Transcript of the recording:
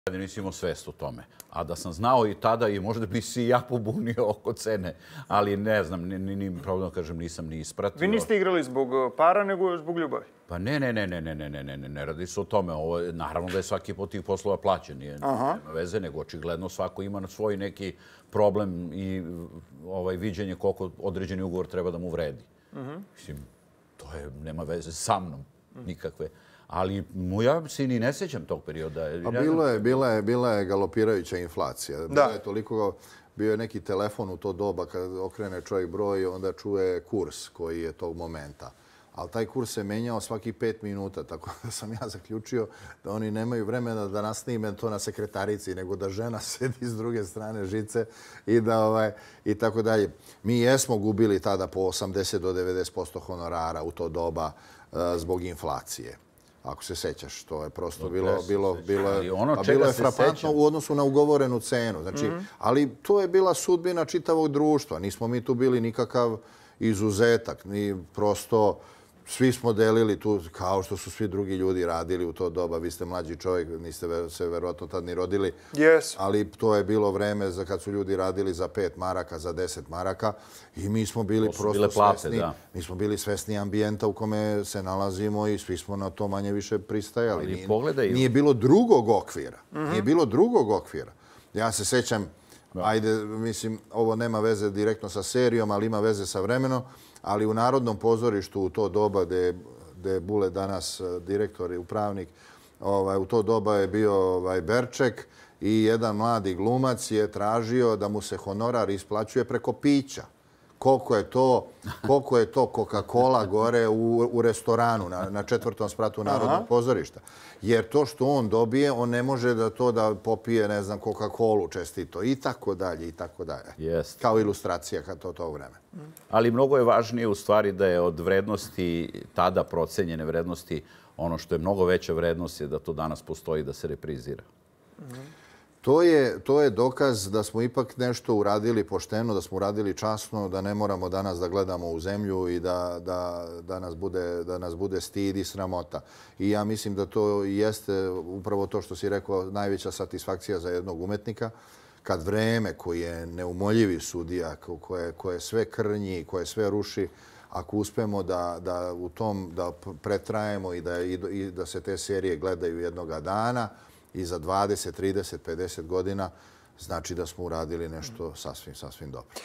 Nisi imao svest o tome. A da sam znao i tada i možda bi se i ja pobunio oko cene. Ali ne znam, ni problem da kažem, nisam ni ispratio. Vi niste igrali zbog para, nego zbog ljubavi? Pa ne radi se o tome. Naravno da je svaki po tih poslova plaćen. Nema veze, nego očigledno svako ima svoj neki problem i viđenje koliko određeni ugovor treba da mu vredi. Mislim, to nema veze sa mnom nikakve. Ali ja se ni ne sjećam tog perioda. Bila je galopirajuća inflacija. Bio je neki telefon u to doba kad okrene čovjek broj, onda čuje kurs koji je tog momenta. Ali taj kurs se menjao svaki 5 minuta, tako da sam ja zaključio da oni nemaju vremena da nasnime to na sekretarici, nego da žena sedi s druge strane žice i tako dalje. Mi jesmo gubili tada po 80 do 90% honorara u to doba zbog inflacije. Ako se sećaš, to je prosto bilo je frapantno u odnosu na ugovorenu cenu. Ali to je bila sudbina čitavog društva. Nismo mi tu bili nikakav izuzetak. Prosto svi smo delili tu, kao što su svi drugi ljudi radili u to doba. Vi ste mlađi čovjek, niste se verovatno tad ni rodili. Ali to je bilo vreme kad su ljudi radili za 5 maraka, za 10 maraka. I mi smo bili prosto svesni. Mi smo bili svesni ambijenta u kome se nalazimo i svi smo na to manje više pristajali. Nije bilo drugog okvira. Ja se sećam, ajde, mislim, ovo nema veze direktno sa serijom, ali ima veze sa vremenom. Ali u Narodnom pozorištu u to doba gde je Bule danas direktor i upravnik, u to doba je bio Berček i jedan mladi glumac je tražio da mu se honorar isplaćuje preko pića. Koliko je to Coca-Cola gore u restoranu na 4. spratu Narodnog pozorišta. Jer to što on dobije, on ne može da popije, ne znam, Coca-Colu čestito i tako dalje, i tako dalje. Kao ilustracija tog vremena. Ali mnogo je važnije u stvari da je od vrednosti, tada procenjene vrednosti, ono što je mnogo veća vrednost je da to danas postoji da se reprizira. To je dokaz da smo ipak nešto uradili pošteno, da smo uradili časno, da ne moramo danas da gledamo u zemlju i da nas bude stid i sramota. I ja mislim da to jeste upravo to što si rekao, najveća satisfakcija za jednog umetnika, kad vreme koji je neumoljivi sudija, koje sve krnji, koje sve ruši, ako uspemo da u tom pretrajemo i da se te serije gledaju jednoga dana, i za 20, 30, 50 godina, znači da smo uradili nešto sasvim dobro.